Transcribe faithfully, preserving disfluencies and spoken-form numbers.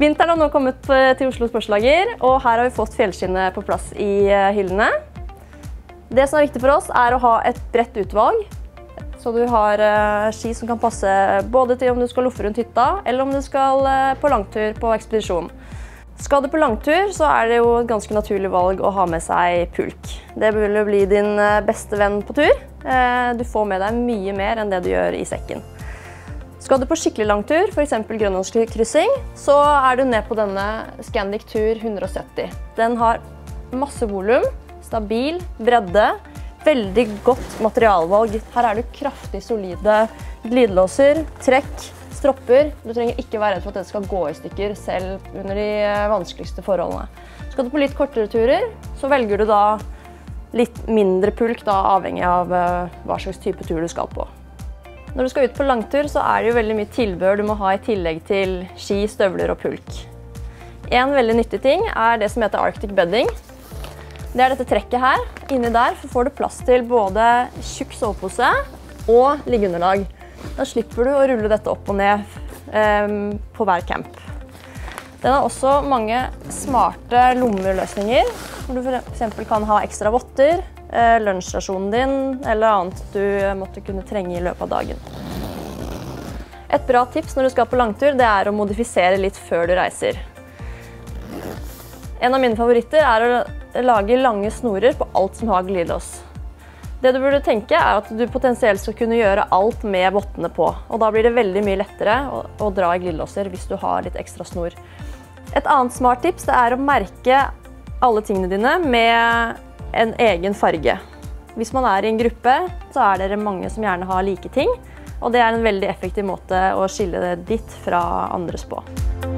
Vinteren har nå kommet til Oslo Sportslager, og her har vi fått fjellskinnet på plass i hyllene. Det som er viktig for oss er å ha et bredt utvalg, så du har ski som kan passe både til om du skal loffe rundt hytta, eller om du skal på langtur på ekspedisjon. Skal du på langtur, så er det jo et ganske naturlig valg å ha med seg pulk. Det vil jo bli din beste venn på tur. Du får med deg mye mer enn det du gjør i sekken. Skal du på skikkelig langtur, for eksempel Grønlandskryssing, så er du ned på denne Scandic Tour hundre og sytti. Den har masse volum, stabil, bredde, veldig godt materialvalg. Her er det kraftig solide glidelåser, trekk, stropper. Du trenger ikke være redd for at det skal gå i stykker selv under de vanskeligste forholdene. Skal du på litt kortere turer, så velger du da litt mindre pulk, da, avhengig av hva slags type tur du skal på. Når du skal ut på langtur, så er det jo veldig mye tilbehør du må ha i tillegg til ski, støvler og pulk. En veldig nyttig ting er det som heter Arctic Bedding. Det er dette trekket her. Inni der får du plass til både tjukk sovepose og liggeunderlag. Da slipper du å rulle dette opp og ned eh, på hver camp. Den har også mange smarte lommeløsninger, hvor du for eksempel kan ha ekstra votter, lunsjstasjonen din eller annet du måtte kunne trenge i løpet av dagen. Et bra tips når du skal på langtur, det er å modifisere litt før du reiser. En av mine favoritter er å lage lange snorer på alt som har glidelås. Det du burde tenke er at du potensielt skal kunne gjøre alt med vottene på, og da blir det veldig mye lettere å, å dra i glidelåser hvis du har litt ekstra snor. Et annet smart tips det er å merke alle tingene dine med en egen farge. Hvis man er i en gruppe, så er dere mange som gjerne har like ting, og det er en veldig effektiv måte å skille det ditt fra andres på.